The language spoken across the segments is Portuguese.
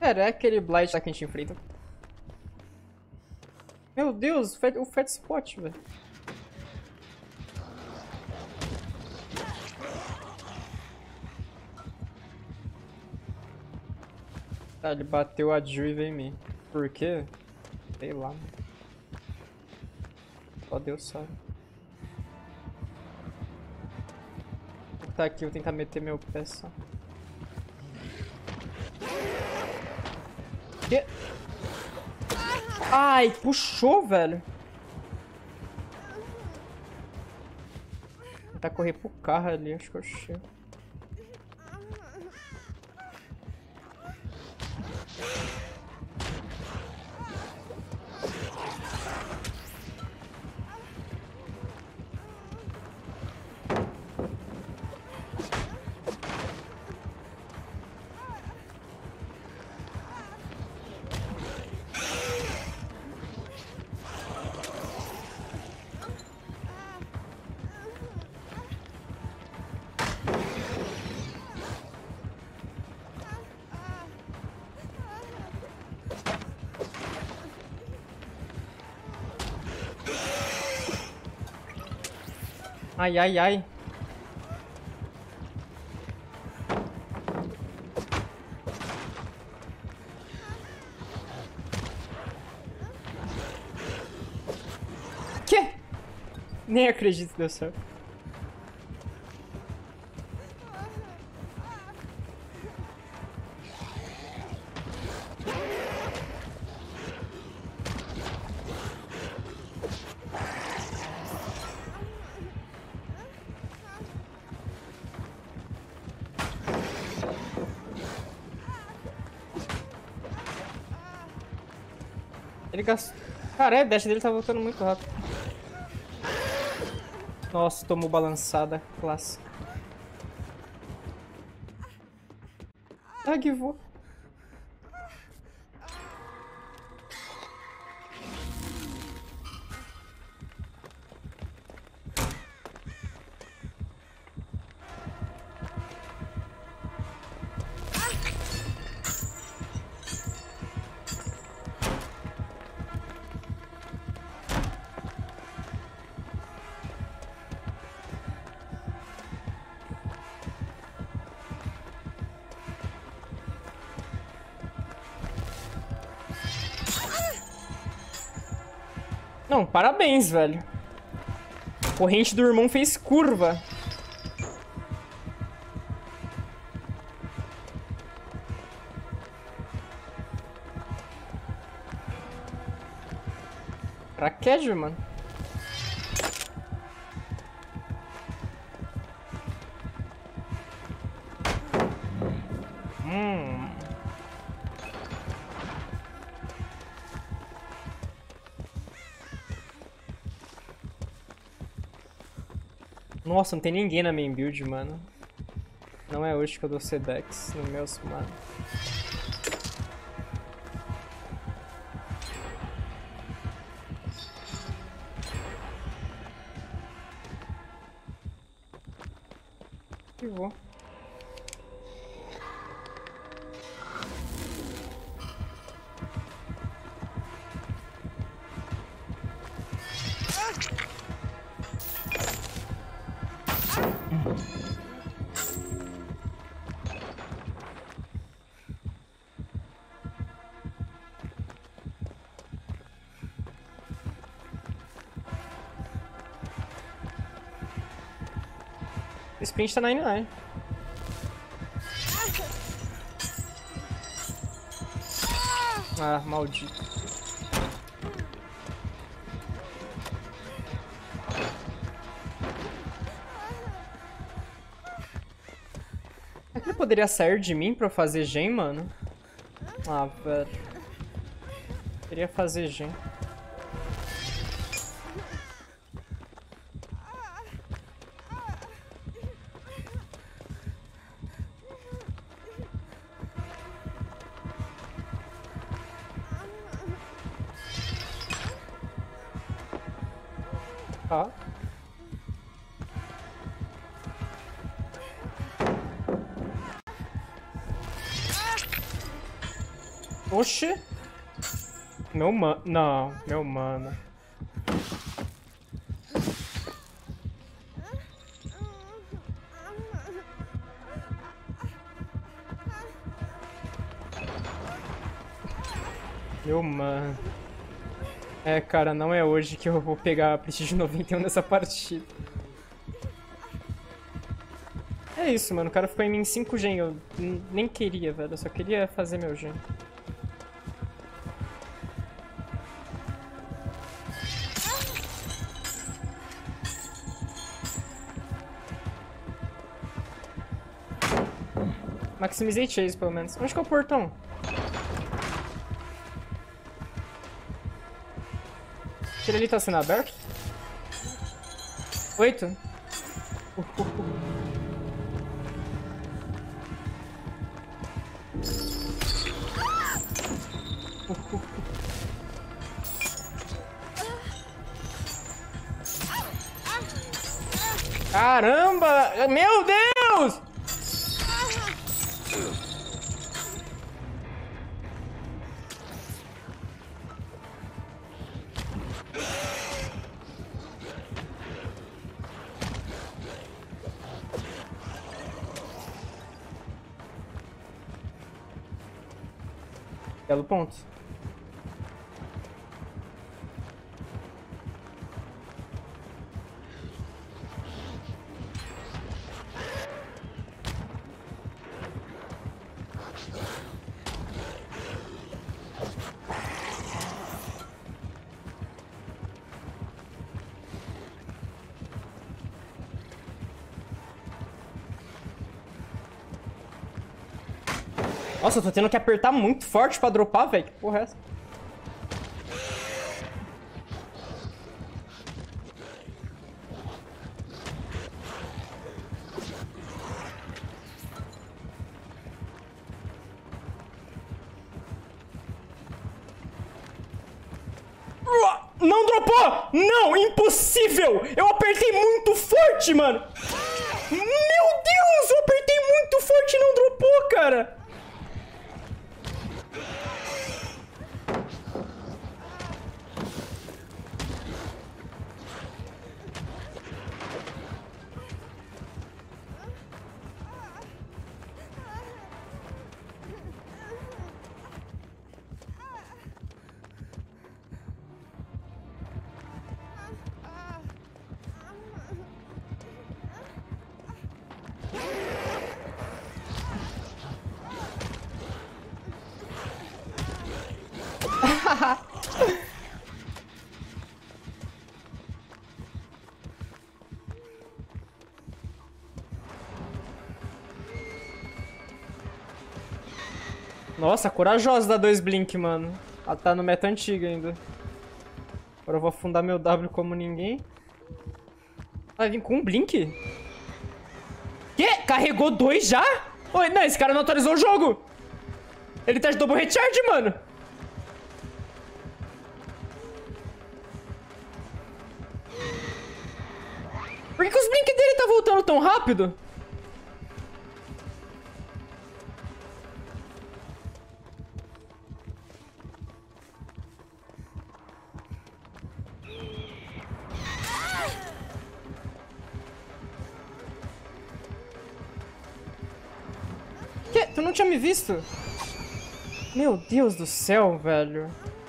Pera, é aquele Blight lá que a gente enfrenta. Meu Deus, o Fat Spot, velho. Tá, ele bateu a Jill e veio em mim. Por quê? Sei lá. Só Deus sabe. Vou tá aqui, vou tentar meter meu pé só. Que? Ai, puxou, velho. Vou tentar correr pro carro ali, acho que eu chego. Ai, ai, ai. Que? Nem acredito que deu certo. Ele gastou... Cara, a dash dele tá voltando muito rápido. Nossa, tomou balançada. Clássica. Guivou. Não, parabéns, velho. A corrente do irmão fez curva. Traquejo, mano. Nossa, não tem ninguém na main build, mano. Não é hoje que eu dou Sedex no meus, mano. E vou. O sprint tá 99. Ah, maldito. Será que ele poderia sair de mim pra eu fazer gen, mano? Ah, velho. Queria fazer gen. Tá. Oxi. Meu mano. Não, meu mano. Meu mano. É, cara, não é hoje que eu vou pegar a Prestige 91 nessa partida. É isso, mano. O cara ficou em mim em 5 gen. Eu nem queria, velho. Eu só queria fazer meu gen. Maximizei chase, pelo menos. Onde que é o portão? Aquele ali tá sendo aberto? 8? Caramba! Meu Deus! Belo ponto. Nossa, eu tô tendo que apertar muito forte pra dropar, velho. Que porra é essa? Não dropou! Não, impossível! Eu apertei muito forte, mano! Meu Deus, eu apertei muito forte e não dropou, cara! Nossa, corajosa da 2 Blink, mano. Ela tá no meta antiga ainda. Agora eu vou afundar meu W como ninguém. Vai vir com um Blink? Quê? Carregou 2 já? Oi, não, esse cara não atualizou o jogo. Ele tá de double recharge, mano. Por que os Blink dele tá voltando tão rápido? Que? Tu não tinha me visto? Meu Deus do céu, velho.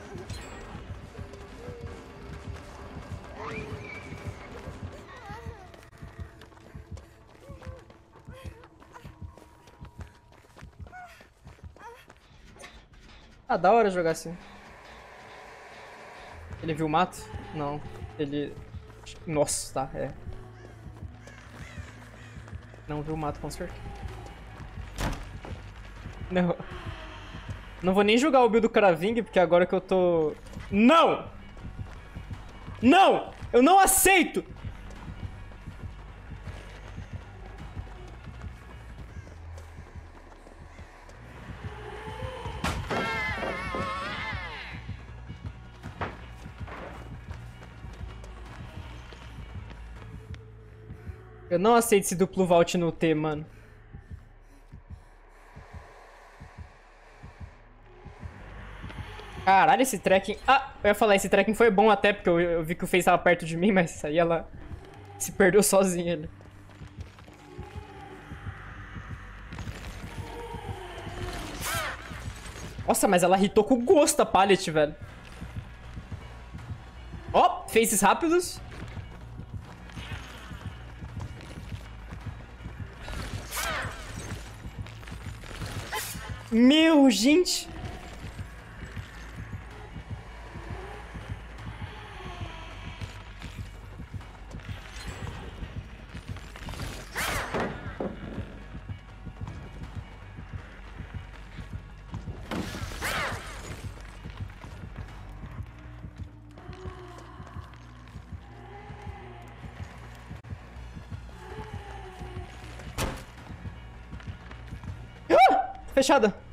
Ah, da hora jogar assim. Ele viu o mato? Não. Ele... Nossa, tá, é. Não viu o mato, com certeza. Não. Não vou nem jogar o build do Craving, porque agora que eu tô... Não! Não! Eu não aceito! Eu não aceito esse duplo vault no T, mano. Caralho, esse trekking... Ah, eu ia falar, esse trekking foi bom até, porque eu vi que o Face tava perto de mim, mas aí ela se perdeu sozinha ali. Nossa, mas ela hitou com gosto a pallet, velho. Ó, faces rápidos. Meu, gente. Ah! Fechada.